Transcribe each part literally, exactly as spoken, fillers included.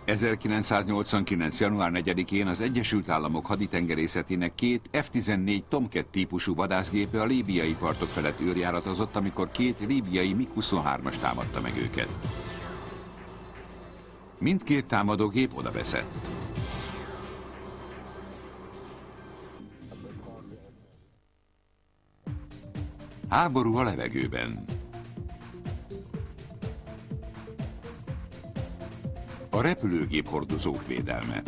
ezerkilencszáznyolcvankilenc. január negyedikén az Egyesült Államok haditengerészetének két F tizennégy Tomcat típusú vadászgépe a líbiai partok felett őrjáratozott, amikor két líbiai MiG huszonhármas támadta meg őket. Mindkét támadógép odaveszett. Háború a levegőben. A repülőgép hordozók védelme.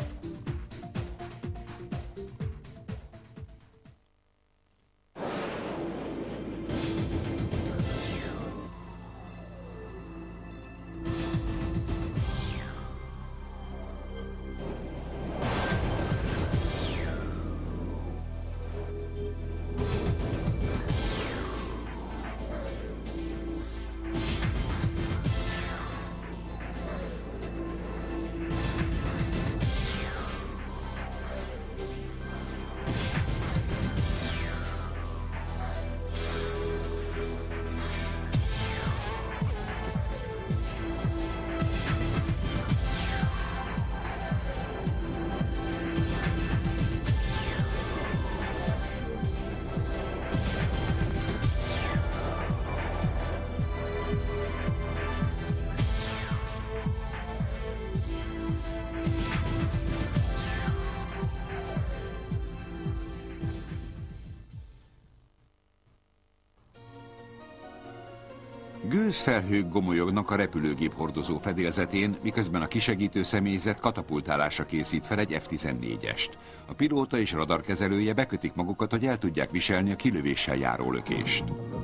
Gőzfelhők gomolyognak a repülőgép hordozó fedélzetén, miközben a kisegítő személyzet katapultálásra készít fel egy F tizennégyest. A pilóta és radarkezelője bekötik magukat, hogy el tudják viselni a kilövéssel járó lökést.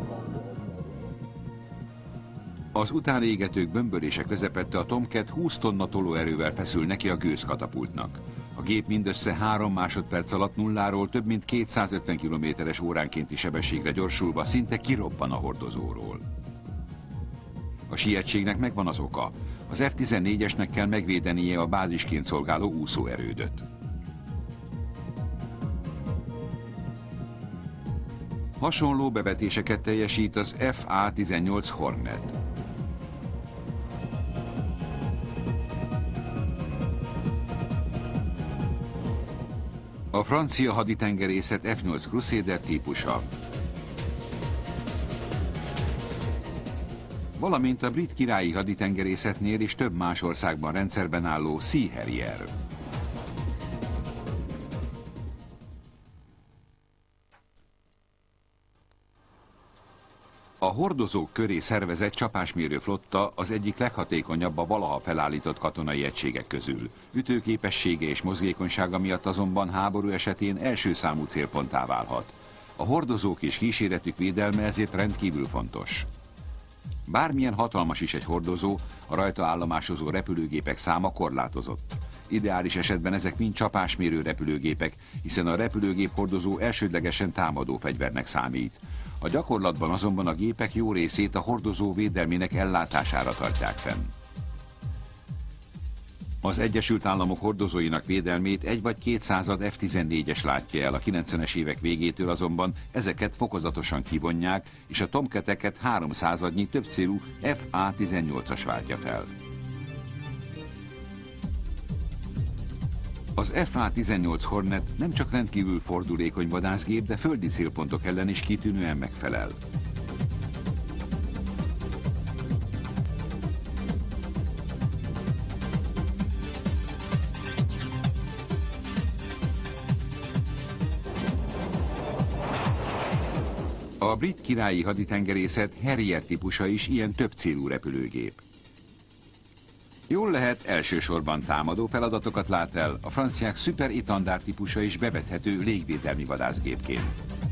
Az utánégetők bömbölése közepette a Tomcat húsz tonna tolóerővel feszül neki a gőzkatapultnak. A gép mindössze három másodperc alatt nulláról több mint kétszázötven kilométeres óránkénti sebességre gyorsulva szinte kirobban a hordozóról. A sietségnek megvan az oka. Az F tizennégyesnek kell megvédenie a bázisként szolgáló úszóerődöt. Hasonló bevetéseket teljesít az F A tizennyolc Hornet. A francia haditengerészet F nyolc Crusader típusa, valamint a brit királyi haditengerészetnél és több más országban rendszerben álló Sea Harrier. A hordozók köré szervezett csapásmérő flotta az egyik leghatékonyabb a valaha felállított katonai egységek közül. Ütőképessége és mozgékonysága miatt azonban háború esetén első számú célponttá válhat. A hordozók és kíséretük védelme ezért rendkívül fontos. Bármilyen hatalmas is egy hordozó, a rajta állomásozó repülőgépek száma korlátozott. Ideális esetben ezek mind csapásmérő repülőgépek, hiszen a repülőgép hordozó elsődlegesen támadó fegyvernek számít. A gyakorlatban azonban a gépek jó részét a hordozó védelmének ellátására tartják fenn. Az Egyesült Államok hordozóinak védelmét egy vagy két század F tizennégyes látja el, a kilencvenes évek végétől azonban ezeket fokozatosan kivonják, és a Tomcateket háromszázadnyi többcélú F A tizennyolcas váltja fel. Az F A tizennyolc Hornet nem csak rendkívül fordulékony vadászgép, de földi célpontok ellen is kitűnően megfelel. A brit királyi haditengerészet Harrier típusa is ilyen többcélú repülőgép. Jól lehet, elsősorban támadó feladatokat lát el, a franciák Super Étendard típusa is bevethető légvédelmi vadászgépként.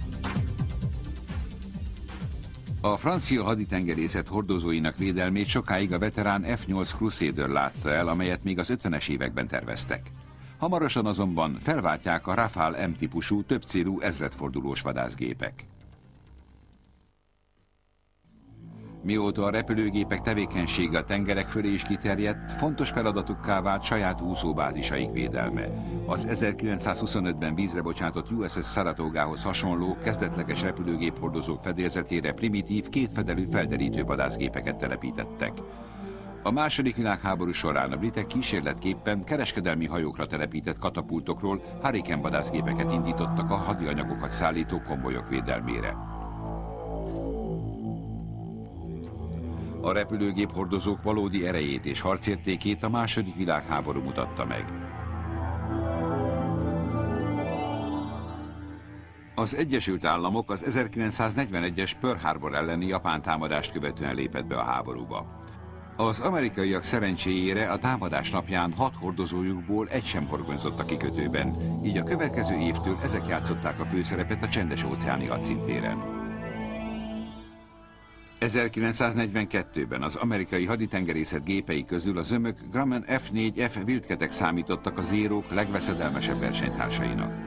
A francia haditengerészet hordozóinak védelmét sokáig a veterán F nyolc Crusader látta el, amelyet még az ötvenes években terveztek. Hamarosan azonban felváltják a Rafale M típusú többcélú ezredfordulós vadászgépek. Mióta a repülőgépek tevékenysége a tengerek fölé is kiterjedt, fontos feladatukká vált saját úszóbázisaik védelme. Az ezerkilencszázhuszonötben vízre bocsátott U S S Saratogához hasonló kezdetleges repülőgép hordozók fedélzetére primitív kétfedelű felderítő vadászgépeket telepítettek. A második világháború során a britek kísérletképpen kereskedelmi hajókra telepített katapultokról Hurricane vadászgépeket indítottak a hadianyagokat szállító konvojok védelmére. A repülőgép hordozók valódi erejét és harcértékét a második világháború mutatta meg. Az Egyesült Államok az ezerkilencszáznegyvenegyes Pearl Harbor elleni japán támadást követően lépett be a háborúba. Az amerikaiak szerencséjére a támadás napján hat hordozójukból egy sem horgonyzott a kikötőben, így a következő évtől ezek játszották a főszerepet a csendes-óceáni hadszintéren. ezerkilencszáznegyvenkettőben az amerikai haditengerészet gépei közül a zömök Grumman F négy F Wildcatek számítottak az Zérók legveszedelmesebb versenytársainak.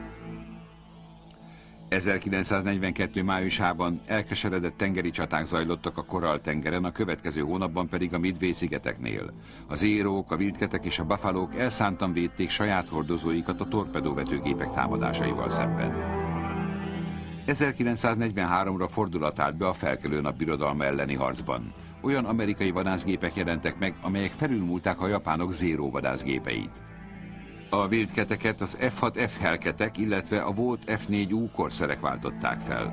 ezerkilencszáznegyvenkettő májusában elkeseredett tengeri csaták zajlottak a Korall-tengeren, a következő hónapban pedig a Midway-szigeteknél. Az Zérók, a Wildcatek és a Buffalók elszántan védték saját hordozóikat a torpedóvetőgépek támadásaival szemben. ezerkilencszáznegyvenháromra fordulat állt be a felkelő nap birodalma elleni harcban. Olyan amerikai vadászgépek jelentek meg, amelyek felülmúlták a japánok Zéró vadászgépeit. A Wildcateket az F hat F Hellcatek, illetve a volt F négy U korszerek váltották fel.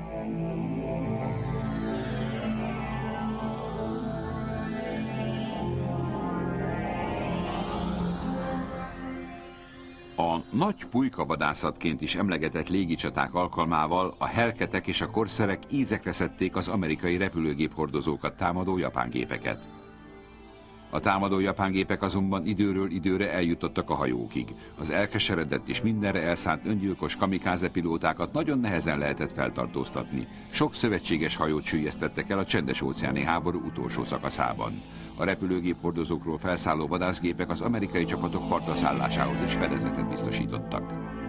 A nagy pulykavadászatként is emlegetett légicsaták alkalmával a Hellcatek és a korszerek ízekre szedték az amerikai repülőgép-hordozókat támadó japángépeket. A támadó japángépek azonban időről időre eljutottak a hajókig. Az elkeseredett és mindenre elszánt öngyilkos kamikáze pilótákat nagyon nehezen lehetett feltartóztatni. Sok szövetséges hajót süllyesztettek el a csendes-óceáni háború utolsó szakaszában. A repülőgép hordozókról felszálló vadászgépek az amerikai csapatok partra szállásához is fedezetet biztosítottak.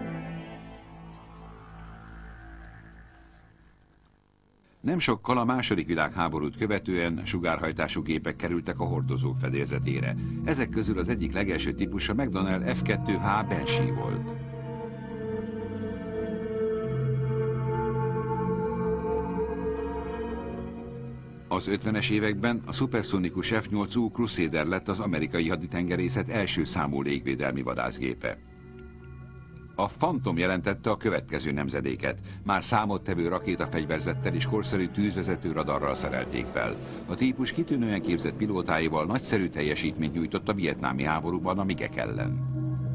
Nem sokkal a második világháborút követően sugárhajtású gépek kerültek a hordozók fedélzetére. Ezek közül az egyik legelső típusa McDonnell F kettő H Banshee volt. Az ötvenes években a szuperszonikus F nyolc U Crusader lett az amerikai haditengerészet első számú légvédelmi vadászgépe. A Phantom jelentette a következő nemzedéket. Már számottevő rakétafegyverzettel és korszerű tűzvezető radarral szerelték fel. A típus kitűnően képzett pilótáival nagyszerű teljesítményt nyújtott a vietnámi háborúban a migek ellen.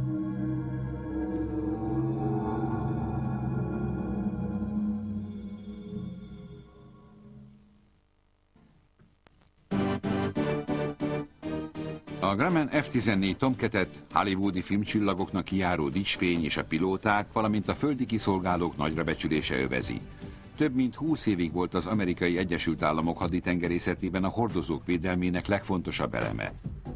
A Grumman F tizennégy Tomcatet hollywoodi filmcsillagoknak kijáró dicsfény és a pilóták, valamint a földi kiszolgálók nagyrabecsülése övezi. Több mint húsz évig volt az Amerikai Egyesült Államok haditengerészetében a hordozók védelmének legfontosabb eleme.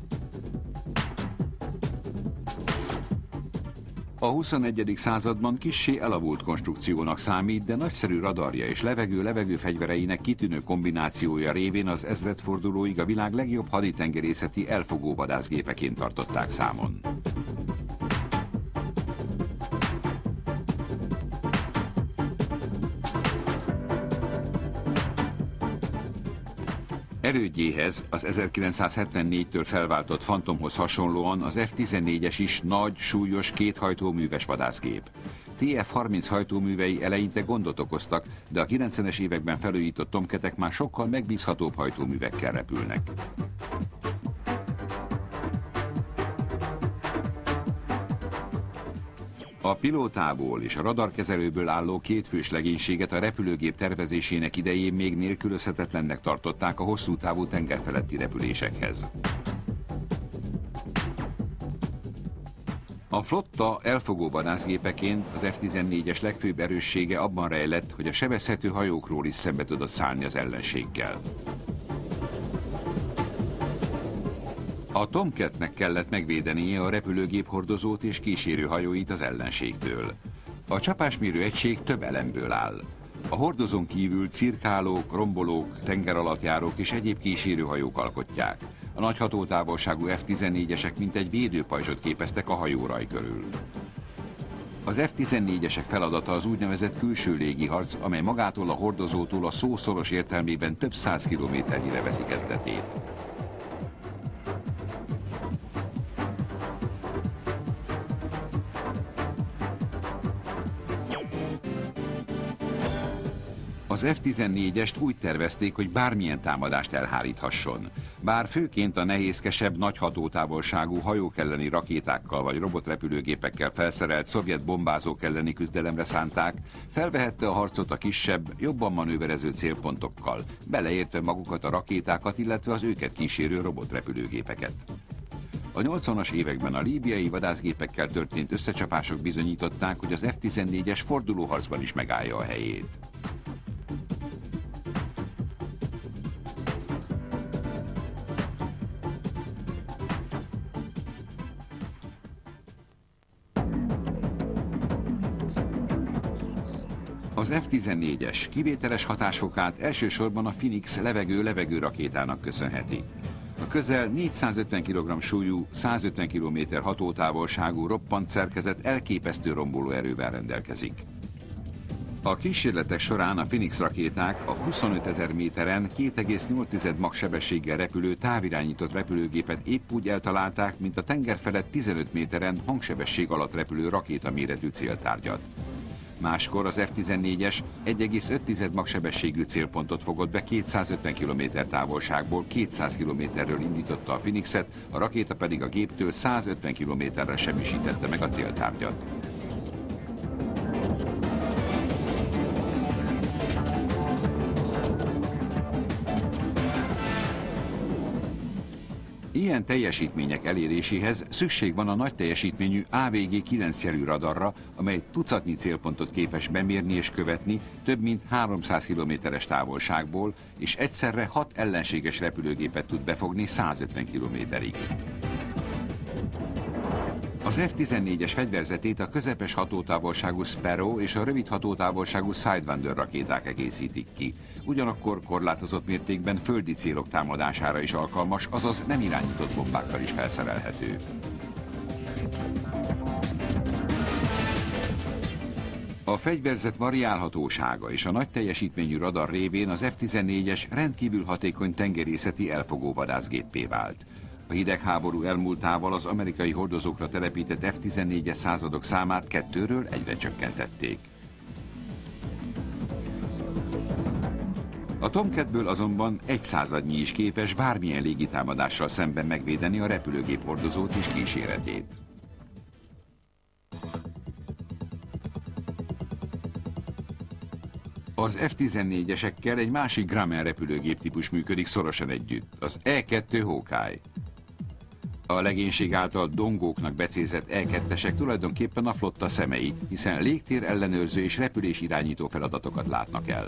A huszonegyedik században kissé elavult konstrukciónak számít, de nagyszerű radarja és levegő-levegő fegyvereinek kitűnő kombinációja révén az ezredfordulóig a világ legjobb haditengerészeti elfogó vadászgépeként tartották számon. Erődjéhez, az ezerkilencszázhetvennégytől felváltott Phantomhoz hasonlóan az F tizennégyes is nagy, súlyos, kéthajtóműves vadászgép. T F harminc hajtóművei eleinte gondot okoztak, de a kilencvenes években felújított Tomcatek már sokkal megbízhatóbb hajtóművekkel repülnek. A pilótából és a radarkezelőből álló kétfős legénységet a repülőgép tervezésének idején még nélkülözhetetlennek tartották a hosszú távú tengerfeletti repülésekhez. A flotta elfogó vadászgépeként az F tizennégyes legfőbb erőssége abban rejlett, hogy a sebezhető hajókról is szembe tudott szállni az ellenséggel. A Tomcatnek kellett megvédenie a repülőgép hordozót és kísérőhajóit az ellenségtől. A csapásmérő egység több elemből áll. A hordozón kívül cirkálók, rombolók, tengeralattjárók és egyéb kísérőhajók alkotják. A nagy hatótávolságú F tizennégyesek mintegy védőpajzsot képeztek a hajóraj körül. Az F tizennégyesek feladata az úgynevezett külső légiharc, amely magától a hordozótól a szó szoros értelmében több száz kilométernyire veszi kezdetét. Az F tizennégyest úgy tervezték, hogy bármilyen támadást elháríthasson. Bár főként a nehézkesebb, nagy hatótávolságú hajók elleni rakétákkal vagy robotrepülőgépekkel felszerelt szovjet bombázók elleni küzdelemre szánták, felvehette a harcot a kisebb, jobban manőverező célpontokkal, beleértve magukat a rakétákat, illetve az őket kísérő robotrepülőgépeket. A nyolcvanas években a líbiai vadászgépekkel történt összecsapások bizonyították, hogy az F tizennégyes fordulóharcban is megállja a helyét. Az F tizennégyes kivételes hatásfokát elsősorban a Phoenix levegő-levegő rakétának köszönheti. A közel négyszázötven kilogramm súlyú, százötven kilométer hatótávolságú roppant szerkezet elképesztő romboló erővel rendelkezik. A kísérletek során a Phoenix rakéták a huszonötezer méteren két egész nyolc Mach sebességgel repülő távirányított repülőgépet épp úgy eltalálták, mint a tenger felett tizenöt méteren hangsebesség alatt repülő rakétaméretű céltárgyat. Máskor az F tizennégyes egy egész öt Mach sebességű célpontot fogott be kétszázötven kilométer távolságból, kétszáz kilométerről indította a Phoenixet, a rakéta pedig a géptől százötven kilométerre semmisítette meg a céltárgyat. Ilyen teljesítmények eléréséhez szükség van a nagy teljesítményű A V G kilenc jelű radarra, amely tucatnyi célpontot képes bemérni és követni több mint háromszáz kilométeres távolságból, és egyszerre hat ellenséges repülőgépet tud befogni százötven kilométerig. Az F tizennégyes fegyverzetét a közepes hatótávolságú Sparrow és a rövid hatótávolságú Sidewinder rakéták egészítik ki. Ugyanakkor korlátozott mértékben földi célok támadására is alkalmas, azaz nem irányított bombákkal is felszerelhető. A fegyverzet variálhatósága és a nagy teljesítményű radar révén az F tizennégyes rendkívül hatékony tengerészeti elfogó vadászgéppé vált. A hidegháború elmúltával az amerikai hordozókra telepített F tizennégyes századok számát kettőről egyre csökkentették. A Tomcatből azonban egy századnyi is képes bármilyen légitámadással szemben megvédeni a repülőgép hordozót és kíséretét. Az F tizennégyesekkel egy másik Grumman repülőgép típus működik szorosan együtt, az E kettő Hawkeye. A legénység által dongóknak becézett E kettesek tulajdonképpen a flotta szemei, hiszen légtér ellenőrző és repülés irányító feladatokat látnak el.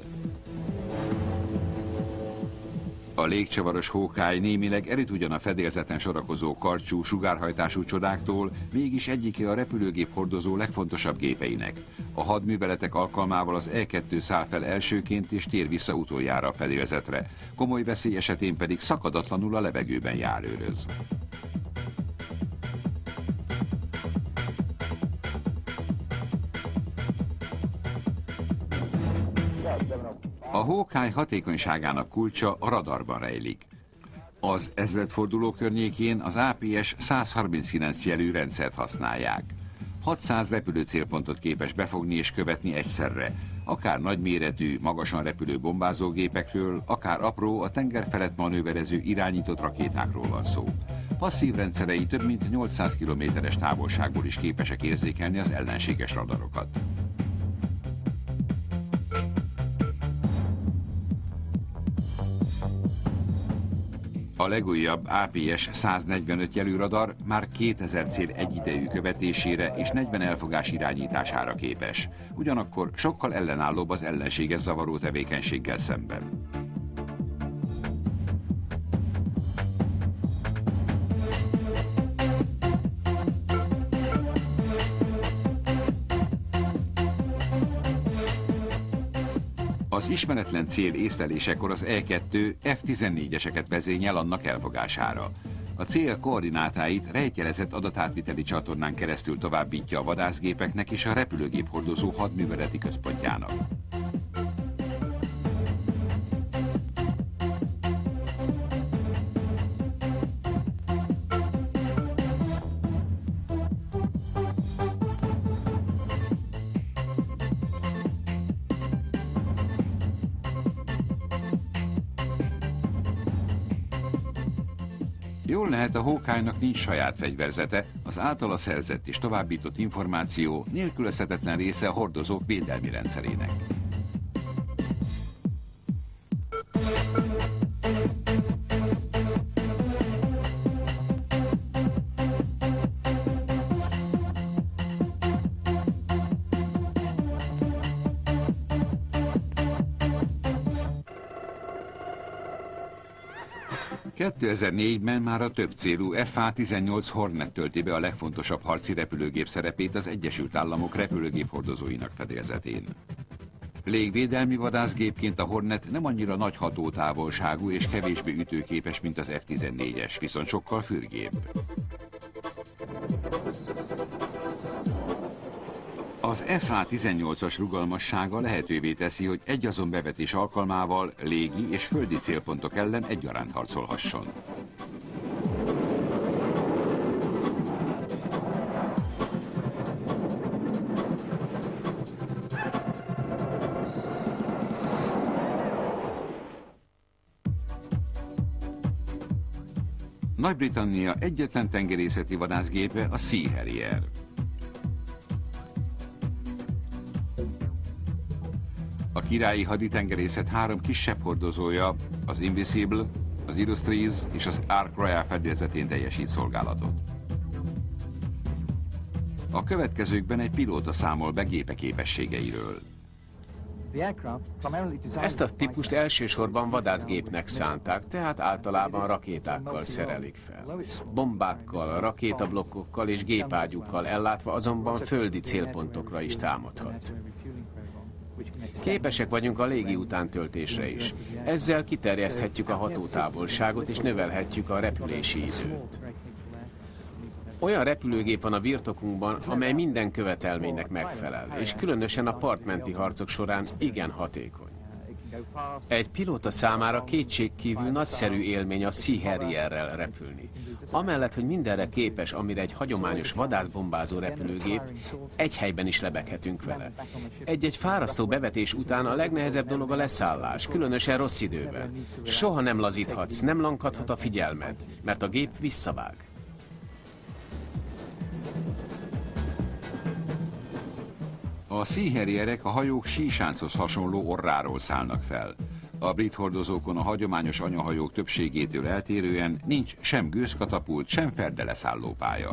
A légcsavaros Hawkeye némileg elüt ugyan a fedélzeten sorakozó karcsú, sugárhajtású csodáktól, mégis egyike a repülőgép hordozó legfontosabb gépeinek. A hadműveletek alkalmával az E kettő száll fel elsőként és tér vissza utoljára a fedélzetre, komoly veszély esetén pedig szakadatlanul a levegőben járőröz. A Hawkeye hatékonyságának kulcsa a radarban rejlik. Az ezredforduló környékén az á pé es száz harminckilenc jelű rendszert használják. hatszáz repülőcélpontot képes befogni és követni egyszerre, akár nagyméretű, magasan repülő bombázógépekről, akár apró, a tenger felett manőverező irányított rakétákról van szó. Passzív rendszerei több mint nyolcszáz kilométeres távolságból is képesek érzékelni az ellenséges radarokat. A legújabb á pé es száz negyvenöt jelű radar már kétezer cél egyidejű követésére és negyven elfogás irányítására képes. Ugyanakkor sokkal ellenállóbb az ellenséges zavaró tevékenységgel szemben. Az ismeretlen cél észlelésekor az E kettő F tizennégyeseket vezényel annak elfogására. A cél koordinátáit rejtjelezett adatátviteli csatornán keresztül továbbítja a vadászgépeknek és a repülőgép hordozó hadműveleti központjának. Jól lehet, a Hawkeye-nak nincs saját fegyverzete, az általa szerzett és továbbított információ nélkülözhetetlen része a hordozók védelmi rendszerének. kétezer-négyben már a több célú F A tizennyolc Hornet tölti be a legfontosabb harci repülőgép szerepét az Egyesült Államok repülőgép hordozóinak fedélzetén. Légvédelmi vadászgépként a Hornet nem annyira nagy hatótávolságú és kevésbé ütőképes, mint az F tizennégyes, viszont sokkal fürgébb. Az F A tizennyolcas rugalmassága lehetővé teszi, hogy egyazon bevetés alkalmával légi és földi célpontok ellen egyaránt harcolhasson. Nagy-Britannia egyetlen tengerészeti vadászgépe a Sea Harrier. A királyi haditengerészet három kisebb hordozója, az Invincible, az Illustrious és az Ark Royal fedélzetén teljesít szolgálatot. A következőkben egy pilóta számol be gépe képességeiről. Ezt a típust elsősorban vadászgépnek szánták, tehát általában rakétákkal szerelik fel. Bombákkal, rakétablokkokkal és gépágyúkkal ellátva azonban földi célpontokra is támadhat. Képesek vagyunk a légi utántöltésre is. Ezzel kiterjeszthetjük a hatótávolságot és növelhetjük a repülési időt. Olyan repülőgép van a birtokunkban, amely minden követelménynek megfelel, és különösen a partmenti harcok során igen hatékony. Egy pilóta számára kétségkívül nagyszerű élmény a Sea Harrierrel repülni. Amellett, hogy mindenre képes, amire egy hagyományos vadászbombázó repülőgép, egy helyben is lebeghetünk vele. Egy-egy fárasztó bevetés után a legnehezebb dolog a leszállás, különösen rossz időben. Soha nem lazíthatsz, nem lankadhat a figyelmed, mert a gép visszavág. A Sea Harrierek a hajók sísánchoz hasonló orráról szállnak fel. A brit hordozókon a hagyományos anyahajók többségétől eltérően nincs sem gőzkatapult, sem ferdeleszállópálya.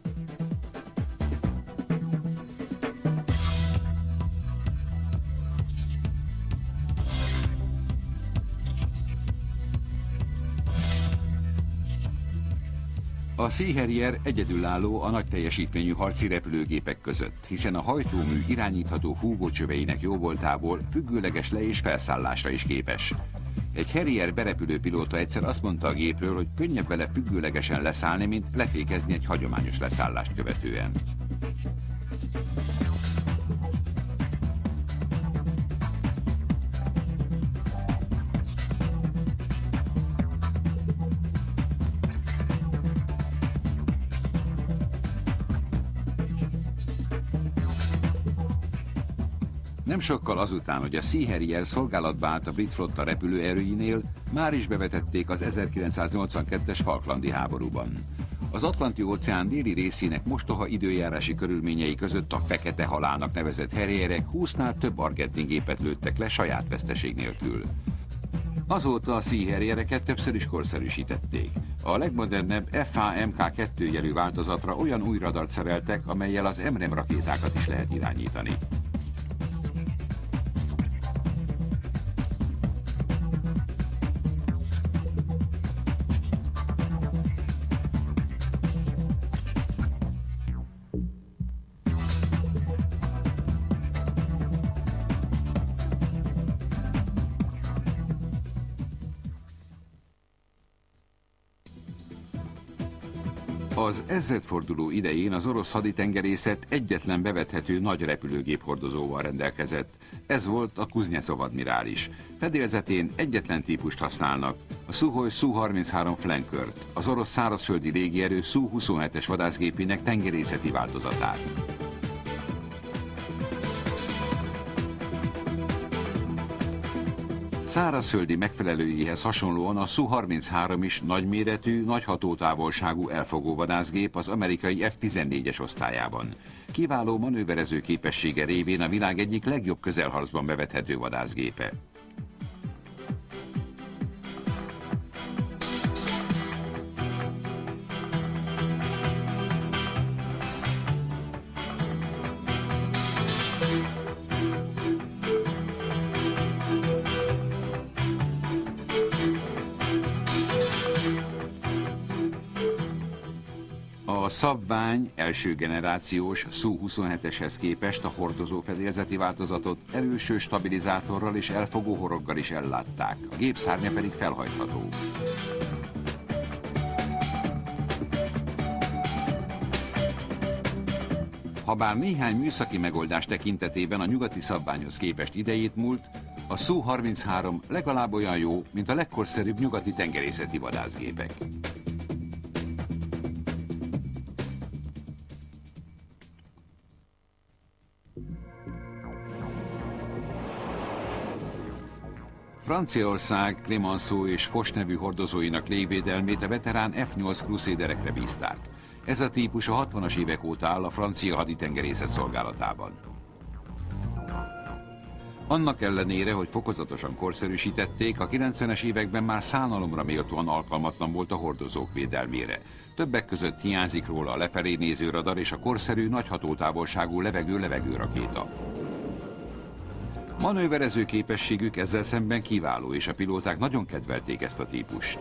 A Sea Harrier egyedülálló a nagy teljesítményű harci repülőgépek között, hiszen a hajtómű irányítható fúvócsöveinek jóvoltából függőleges le- és felszállásra is képes. Egy Harrier berepülő pilóta egyszer azt mondta a gépről, hogy könnyebb vele függőlegesen leszállni, mint lefékezni egy hagyományos leszállást követően. Nem sokkal azután, hogy a Sea Harrier szolgálatba állt a brit flotta repülőerőinél, már is bevetették az ezerkilencszáznyolcvankettes Falklandi háborúban. Az Atlanti-óceán déli részének mostoha időjárási körülményei között a fekete halálnak nevezett Harrierek húsznál több argentin gépet lőttek le saját veszteség nélkül. Azóta a Sea Harriereket többször is korszerűsítették. A legmodernebb F A M K kettő jelű változatra olyan új radart szereltek, amellyel az M R E M rakétákat is lehet irányítani. Az ezredforduló idején az orosz haditengerészet egyetlen bevethető nagy repülőgép hordozóval rendelkezett. Ez volt a Kuznyecov admirális. Fedélzetén egyetlen típust használnak, a Szuhoj Su harminchárom Flankert, az orosz szárazföldi légierő Su huszonhetes vadászgépének tengerészeti változatát. Szárazföldi megfelelőjéhez hasonlóan a Su harminchárom is nagyméretű, nagy hatótávolságú elfogó vadászgép az amerikai F tizennégyes osztályában. Kiváló manőverező képessége révén a világ egyik legjobb közelharcban bevethető vadászgépe. A szabvány első generációs Su huszonheteshez képest a hordozó fedélzeti változatot erőső stabilizátorral és elfogó horoggal is ellátták, a gép szárnya pedig felhajtható. Habár néhány műszaki megoldás tekintetében a nyugati szabványhoz képest idejét múlt, a Su harminchárom legalább olyan jó, mint a legkorszerűbb nyugati tengerészeti vadászgépek. Franciaország Clemenceau és Foch nevű hordozóinak légvédelmét a veterán F nyolc Crusaderekre bízták. Ez a típus a hatvanas évek óta áll a francia haditengerészet szolgálatában. Annak ellenére, hogy fokozatosan korszerűsítették, a kilencvenes években már szánalomra méltóan alkalmatlan volt a hordozók védelmére. Többek között hiányzik róla a lefelé néző radar és a korszerű nagy hatótávolságú levegő-levegő rakéta. Manőverező képességük ezzel szemben kiváló, és a pilóták nagyon kedvelték ezt a típust.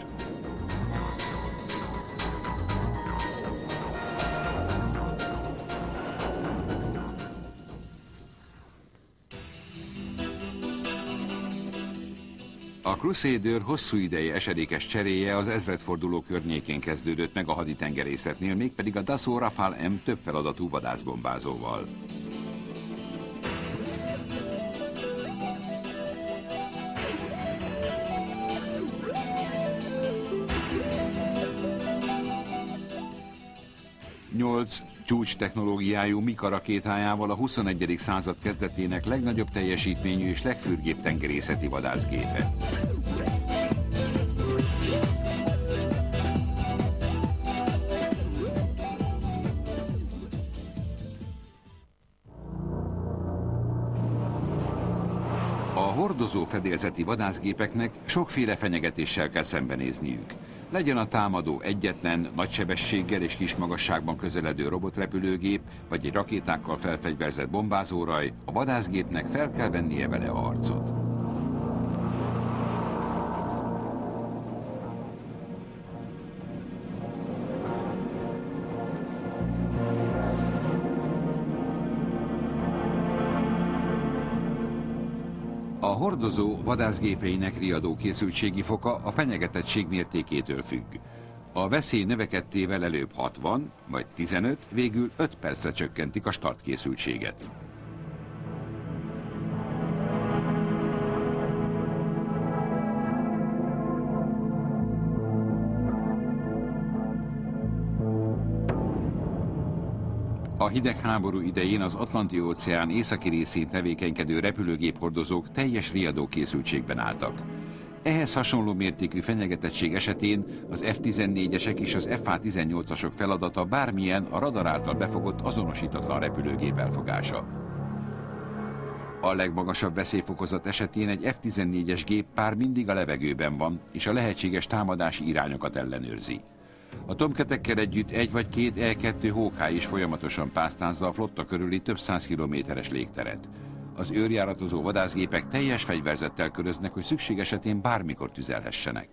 A Crusader hosszú ideje esedékes cseréje az ezredforduló környékén kezdődött meg a haditengerészetnél, mégpedig a Dassault Rafale M több feladatú vadászbombázóval. nyolc csúcs technológiájú Mika rakétájával a huszonegyedik század kezdetének legnagyobb teljesítményű és legfürgébb tengerészeti vadászgépe. A hordozó fedélzeti vadászgépeknek sokféle fenyegetéssel kell szembenézniük. Legyen a támadó egyetlen, nagy sebességgel és kis magasságban közeledő robotrepülőgép, vagy egy rakétákkal felfegyverzett bombázóraj, a vadászgépnek fel kell vennie vele a harcot. A hordozó vadászgépeinek riadó készültségi foka a fenyegetettség mértékétől függ. A veszély növekedtével előbb hatvan vagy tizenöt, végül öt percre csökkentik a startkészültséget. A hidegháború idején az Atlanti-óceán északi részén tevékenykedő repülőgéphordozók teljes riadó készültségben álltak. Ehhez hasonló mértékű fenyegetettség esetén az F tizennégyesek és az F A tizennyolcasok feladata bármilyen a radar által befogott azonosítatlan repülőgép elfogása. A legmagasabb veszélyfokozat esetén egy F tizennégyes géppár mindig a levegőben van, és a lehetséges támadási irányokat ellenőrzi. A Tomcatekkel együtt egy vagy két E kettő Hawkeye is folyamatosan pásztázza a flotta körüli több száz kilométeres légteret. Az őrjáratozó vadászgépek teljes fegyverzettel köröznek, hogy szükség esetén bármikor tüzelhessenek.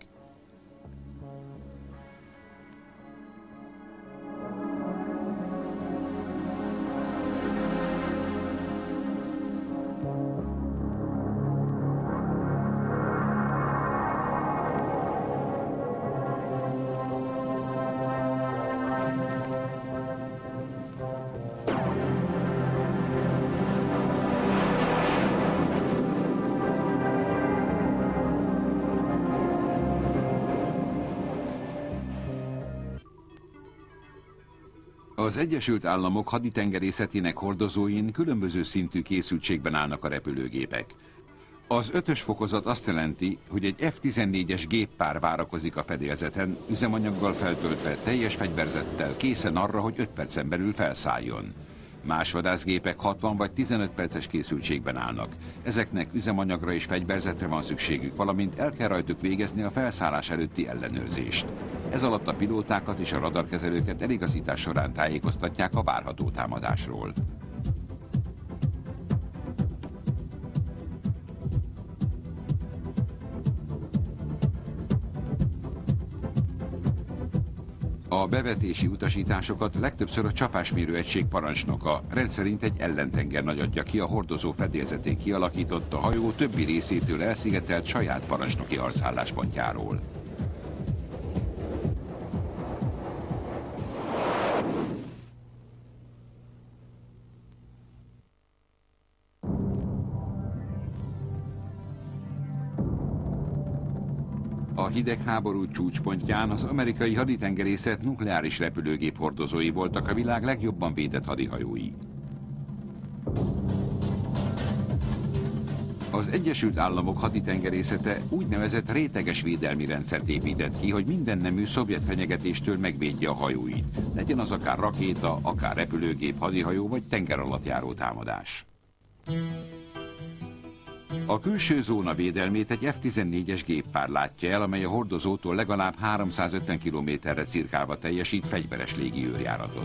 Az Egyesült Államok haditengerészetének hordozóin különböző szintű készültségben állnak a repülőgépek. Az ötös fokozat azt jelenti, hogy egy F tizennégyes géppár várakozik a fedélzeten, üzemanyaggal feltöltve, teljes fegyverzettel, készen arra, hogy öt percen belül felszálljon. Más vadászgépek hatvan vagy tizenöt perces készültségben állnak. Ezeknek üzemanyagra és fegyverzetre van szükségük, valamint el kell rajtuk végezni a felszállás előtti ellenőrzést. Ez alatt a pilótákat és a radarkezelőket eligazítás során tájékoztatják a várható támadásról. A bevetési utasításokat legtöbbször a csapásmérő egység parancsnoka, rendszerint egy ellentenger nagy adja ki a hordozó fedélzetén kialakított, a hajó többi részétől elszigetelt saját parancsnoki arcálláspontjáról. A hidegháború csúcspontján az amerikai haditengerészet nukleáris repülőgép hordozói voltak a világ legjobban védett hadihajói. Az Egyesült Államok haditengerészete úgynevezett réteges védelmi rendszert épített ki, hogy minden nemű szovjet fenyegetéstől megvédje a hajóit. Legyen az akár rakéta, akár repülőgép, hadihajó vagy tengeralattjáró támadás. A külső zóna védelmét egy F tizennégyes géppár látja el, amely a hordozótól legalább háromszázötven kilométerre cirkálva teljesít fegyveres légiőrjáratot.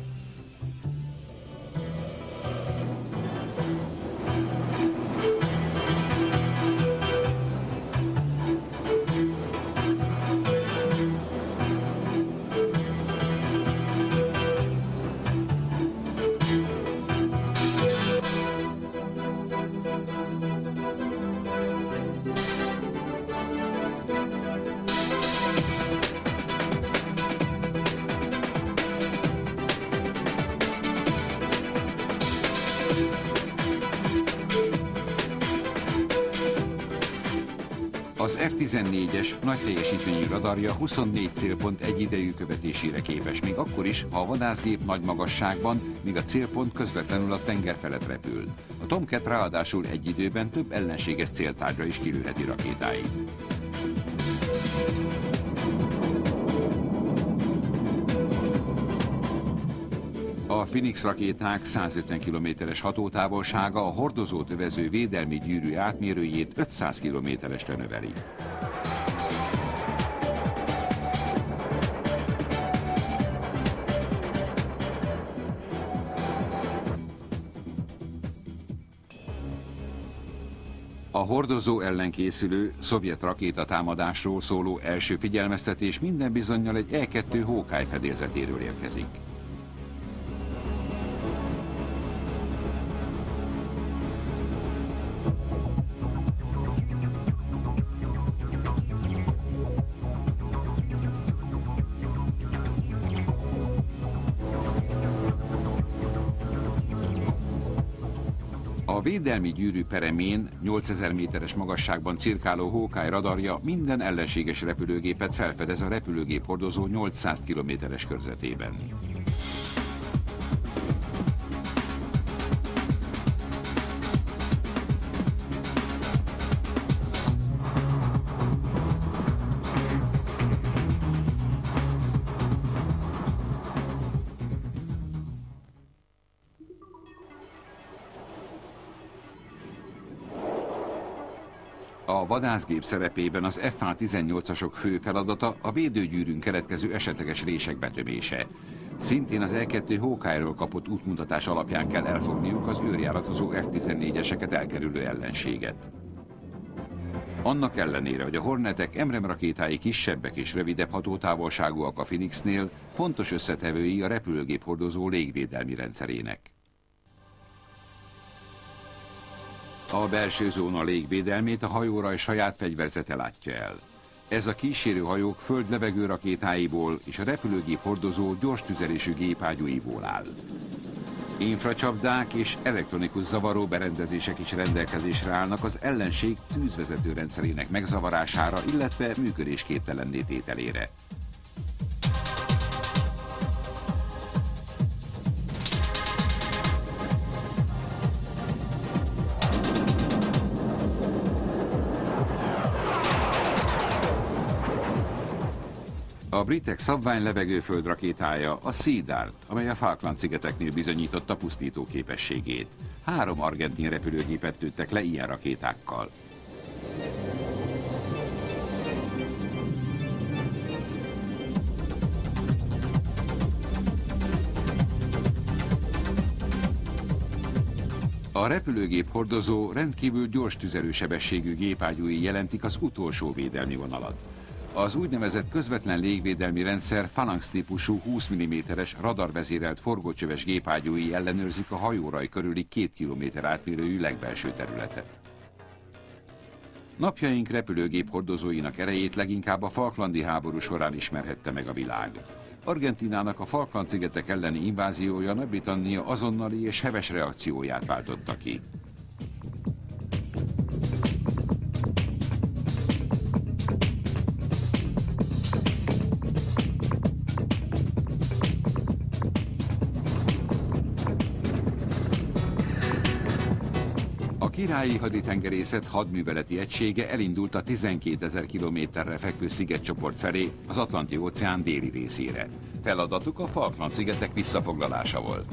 Az F tizennégyes nagy teljesítményű radarja huszonnégy célpont egyidejű követésére képes, még akkor is, ha a vadászgép nagy magasságban, míg a célpont közvetlenül a tenger felett repül. A Tomcat ráadásul egy időben több ellenséges céltárgyra is kilőheti rakétáit. A Phoenix rakéták százötven kilométeres hatótávolsága a hordozót övező védelmi gyűrű átmérőjét ötszáz kilométeresre növeli. A hordozó ellen készülő szovjet rakétatámadásról szóló első figyelmeztetés minden bizonnyal egy E kettő Hawkeye fedélzetéről érkezik. A védelmi gyűrű peremén nyolcezer méteres magasságban cirkáló Hawkeye radarja minden ellenséges repülőgépet felfedez a repülőgép hordozó nyolcszáz kilométeres körzetében. A vadászgép szerepében az F A tizennyolcasok fő feladata a védőgyűrűn keletkező esetleges rések betömése. Szintén az E kettő Hawkeye-ról kapott útmutatás alapján kell elfogniuk az őrjáratozó F tizennégyeseket elkerülő ellenséget. Annak ellenére, hogy a Hornetek M R E M rakétái kisebbek és rövidebb hatótávolságúak a Phoenixnél, fontos összetevői a repülőgép hordozó légvédelmi rendszerének. A belső zóna légvédelmét a hajóraj saját fegyverzete látja el. Ez a kísérő hajók föld-levegő rakétáiból és a repülőgép hordozó gyors tüzelésű gépágyúiból áll. Infracsapdák és elektronikus zavaró berendezések is rendelkezésre állnak az ellenség tűzvezető rendszerének megzavarására, illetve működésképtelenné tételére. britek szabványlevegőföld rakétája a Sea Dart, amely a Falkland-szigeteknél bizonyította pusztító képességét. Három argentin repülőgépet lőttek le ilyen rakétákkal. A repülőgép hordozó rendkívül gyors tüzelősebességű gépágyúi jelentik az utolsó védelmi vonalat. Az úgynevezett közvetlen légvédelmi rendszer Phalanx típusú húsz milliméteres radarvezérelt forgócsöves gépágyúi ellenőrzik a hajóraj körüli két kilométer átmérőjű legbelső területet. Napjaink repülőgép hordozóinak erejét leginkább a falklandi háború során ismerhette meg a világ. Argentínának a Falkland-szigetek elleni inváziója Nagy-Britannia azonnali és heves reakcióját váltotta ki. A királyi haditengerészet hadműveleti egysége elindult a tizenkétezer kilométerre fekvő szigetcsoport felé, az Atlanti-óceán déli részére. Feladatuk a Falkland-szigetek visszafoglalása volt.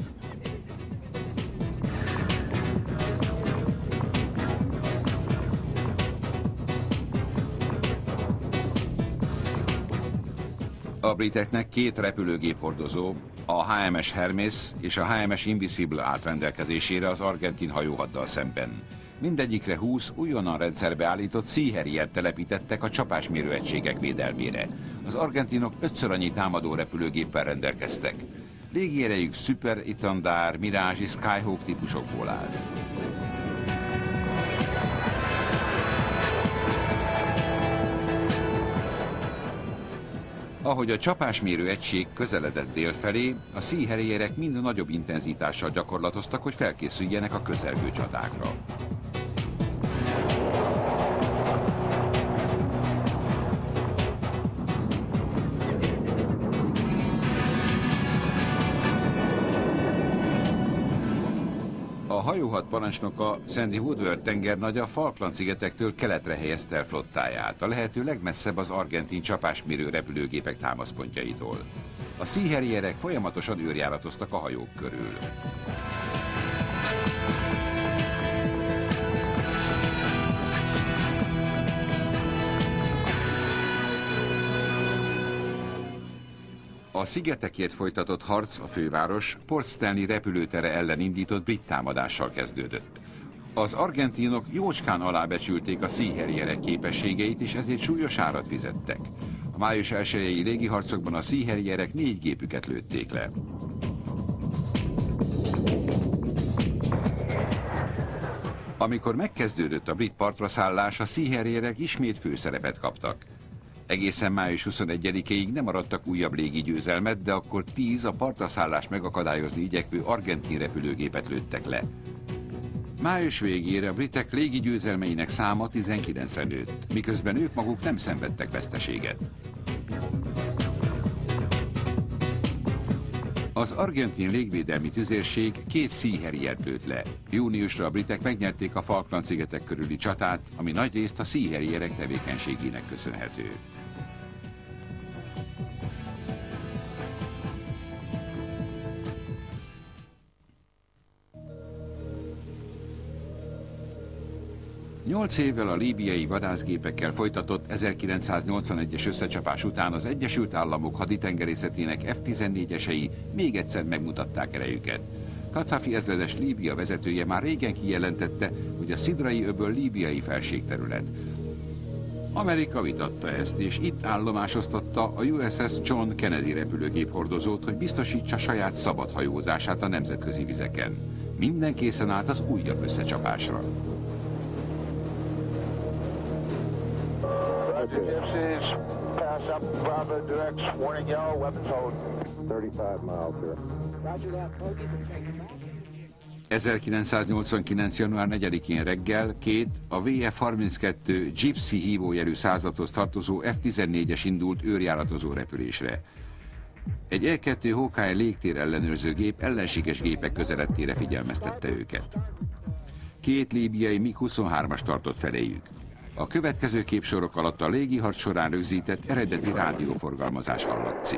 A briteknek két repülőgép hordozó, a há em es Hermes és a há em es Invisible állt rendelkezésére az argentin hajóhaddal szemben. Mindegyikre húsz újonnan rendszerbe állított Sea Harriert telepítettek a csapásmérő egységek védelmére. Az argentinok ötször annyi támadó repülőgéppel rendelkeztek. Légierejük Super, Itandar, Mirage és Skyhawk típusokból áll. Ahogy a csapásmérő egység közeledett dél felé, a Sea Harrierek mind nagyobb intenzitással gyakorlatoztak, hogy felkészüljenek a közelgő csatákra. A hajóhad parancsnoka, Sandy Woodward tengernagy a Falkland-szigetektől keletre helyezte el flottáját, a lehető legmesszebb az argentin csapásmérő repülőgépek támaszpontjaitól. A Sea Harrierek folyamatosan őrjáratoztak a hajók körül. A szigetekért folytatott harc a főváros Port Stanley repülőtere ellen indított brit támadással kezdődött. Az argentinok jócskán alábecsülték a Sea Harrierek képességeit, és ezért súlyos árat fizettek. A május elsejei légiharcokban a Sea Harrierek négy gépüket lőtték le. Amikor megkezdődött a brit partraszállás, a Sea Harrierek ismét főszerepet kaptak. Egészen május huszonegyedikéig nem arattak újabb légi győzelmet, de akkor tíz a partraszállást megakadályozni igyekvő argentin repülőgépet lőttek le. Május végére a britek légi győzelmeinek száma tizenkilencre nőtt, miközben ők maguk nem szenvedtek veszteséget. Az argentin légvédelmi tüzérség két Sea Harriert lőtt le. Júniusra a britek megnyerték a Falkland-szigetek körüli csatát, ami nagyrészt a Sea Harrierek tevékenységének köszönhető. Nyolc évvel a líbiai vadászgépekkel folytatott ezerkilencszáznyolcvanegyes összecsapás után az Egyesült Államok haditengerészetének F tizennégyesei még egyszer megmutatták erejüket. Kadhafi ezredes Líbia vezetője már régen kijelentette, hogy a Szidrai-öböl líbiai felségterület. Amerika vitatta ezt, és itt állomásoztatta a U S S John Kennedy repülőgép hordozót, hogy biztosítsa saját szabad hajózását a nemzetközi vizeken. Minden készen állt az újabb összecsapásra. ezerkilencszáznyolcvankilenc. január negyedikén reggel két a V F harminckettő Gypsy hívójelű századhoz tartozó F tizennégyes indult őrjáratozó repülésre. Egy E kettő Hawkeye légtér ellenőrző gép ellenséges gépek közelettére figyelmeztette őket. Két líbiai MiG huszonhármas tartott feléjük. A következő képsorok alatt a légiharc során rögzített eredeti rádióforgalmazás hallatszik.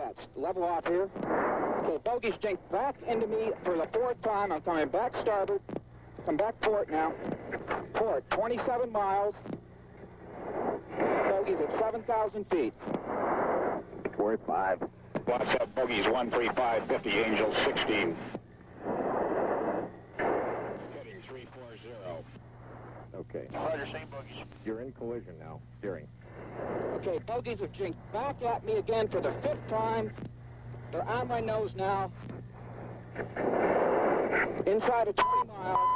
Watch up, bogeys one three five fifty, Angels sixteen. Heading three four zero. Okay. Roger, same bogeys. You're in collision now. Steering. Okay, bogeys have jinked back at me again for the fifth time. They're on my nose now. Inside of twenty miles.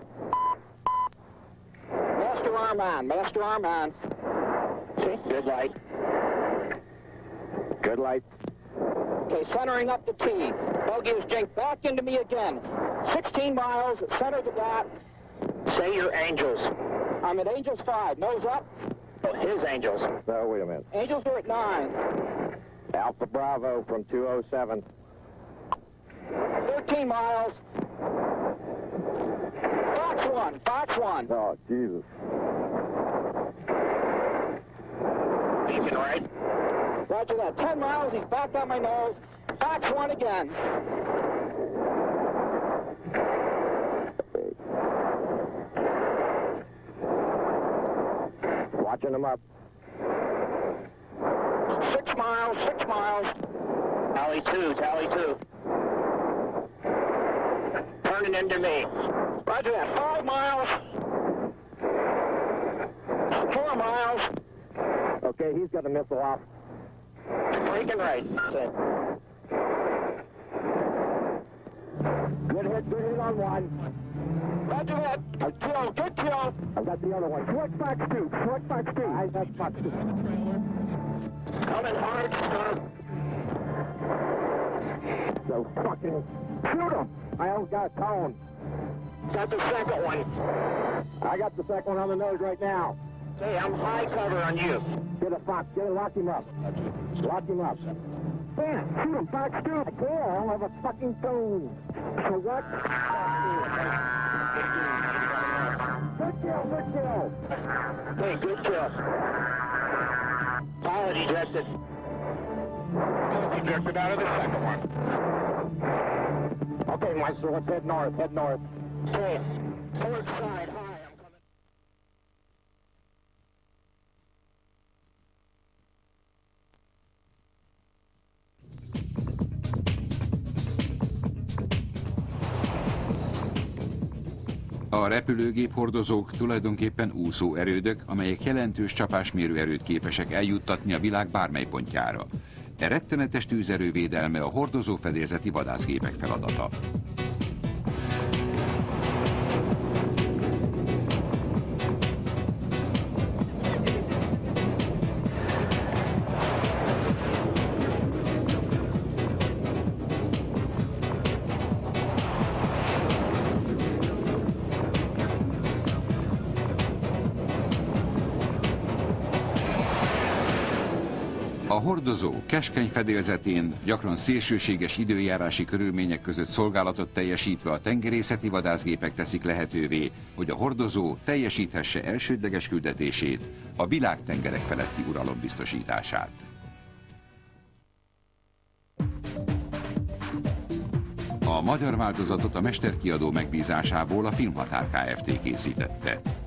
Master arm on, master arm on. See, good light. Good light. Okay, centering up the T. Bogey is jinked back into me again. sixteen miles, center the dot. Say your Angels. I'm at Angels five, nose up. Oh, his Angels. No, wait a minute. Angels are at nine. Alpha Bravo from two oh seven. thirteen miles. Fox one, Fox one. Oh, Jesus. Beacon right. Roger that. ten miles, he's back on my nose. Fox one again. Watching him up. Six miles, six miles. Tally two, tally two. Turning into me. Roger that. Five miles. Four miles. Okay, he's got a missile off. Breaking right. Good hit, good hit on one. Roger that. A kill, good kill. I've got the other one. Select Fox two, select Fox two. I got Fox two. Coming hard, start. So fucking shoot him. I almost got a cone. Got the second one. I got the second one on the nose right now. Hey, I'm high cover on you. Get a Fox, get a lock him up. Lock him up. Bam, shoot him, Fox two. I can't, I don't have a fucking cone. So what? Good kill, good kill. Hey, good kill. Pilot ejected. Ejected out of the second one. Okay, Meister, let's head north, head north. Okay, port side, high. A repülőgép hordozók tulajdonképpen úszó erődök, amelyek jelentős csapásmérő erőt képesek eljuttatni a világ bármely pontjára. E rettenetes tűzerő védelme a hordozó fedélzeti vadászgépek feladata. A hordozó keskeny fedélzetén gyakran szélsőséges időjárási körülmények között szolgálatot teljesítve a tengerészeti vadászgépek teszik lehetővé, hogy a hordozó teljesíthesse elsődleges küldetését, a világtengerek feletti uralom biztosítását. A magyar változatot a mesterkiadó megbízásából a Filmhatár Kft. Készítette.